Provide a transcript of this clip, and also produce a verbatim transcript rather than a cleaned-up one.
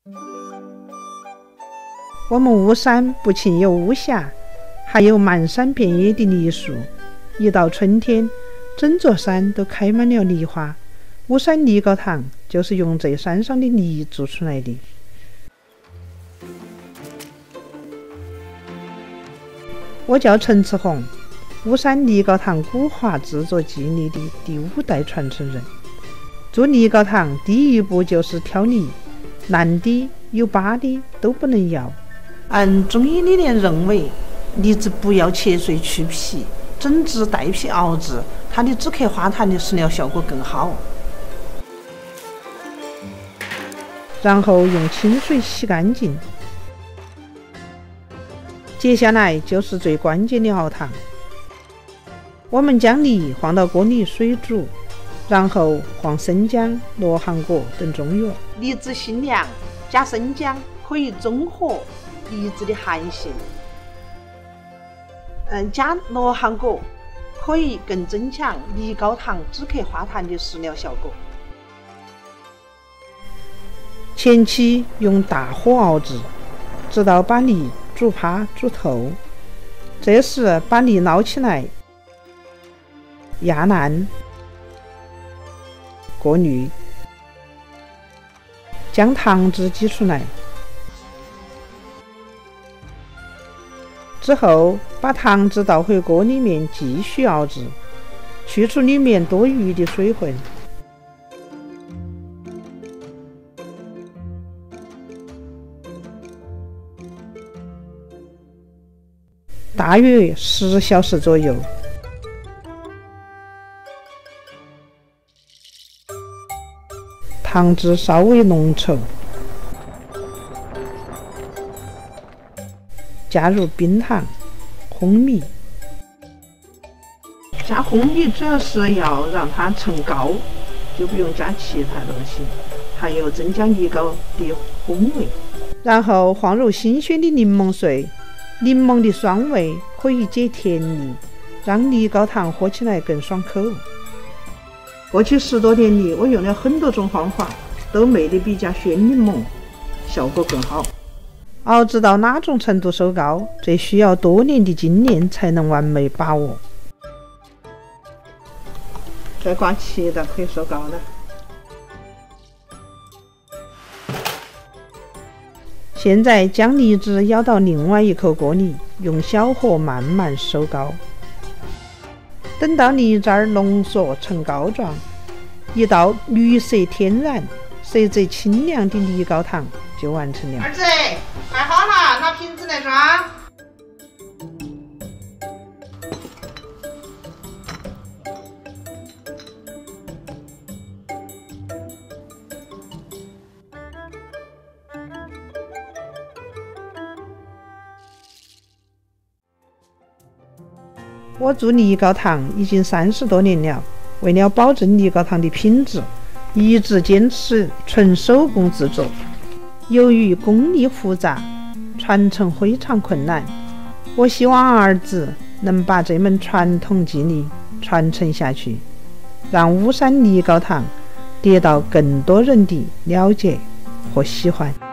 我们巫山不仅有巫峡，还有漫山遍野的梨树。一到春天，整座山都开满了梨花。巫山梨膏糖就是用这山上的梨做出来的。我叫陈慈红，巫山梨膏糖古华制作技艺的第五代传承人。做梨膏糖第一步就是挑梨，烂的有疤的都不能要。按中医理念认为，梨子不要切碎去皮，整只带皮熬制，它的止咳化痰的食疗效果更好。然后用清水洗干净。接下来就是最关键的熬糖。我们将梨放到锅里水煮，然后放生姜、罗汉果等中药。梨子辛凉，加生姜可以中和梨子的寒性。嗯，加罗汉果可以更增强梨膏糖止咳化痰的食疗效果。前期用大火熬制，直到把梨煮趴煮透。这时把梨捞起来，压烂，过滤，将糖汁挤出来。之后把糖汁倒回锅里面继续熬制，去除里面多余的水分。大约十小时左右。糖汁稍微浓稠，加入冰糖、烘米。加烘米主要是要让它成膏，就不用加其他东西，还有增加梨膏的风味。然后放入新鲜的柠檬碎，柠檬的酸味可以解甜腻，让梨膏糖喝起来更爽口。过去十多年里，我用了很多种方法，都没得比加鲜柠檬效果更好。熬制到哪种程度收膏，这需要多年的经验才能完美把握。再挂起的可以收膏了。现在将梨汁舀到另外一口锅里，用小火慢慢收膏。等到梨渣儿浓缩成膏状，一道绿色天然、色泽清亮的梨膏糖就完成了。 儿子，快好了，拿瓶子来装。 我做梨膏糖已经三十多年了，为了保证梨膏糖的品质，一直坚持纯手工制作。由于工艺复杂，传承非常困难，我希望儿子能把这门传统技艺传承下去，让巫山梨膏糖得到更多人的了解和喜欢。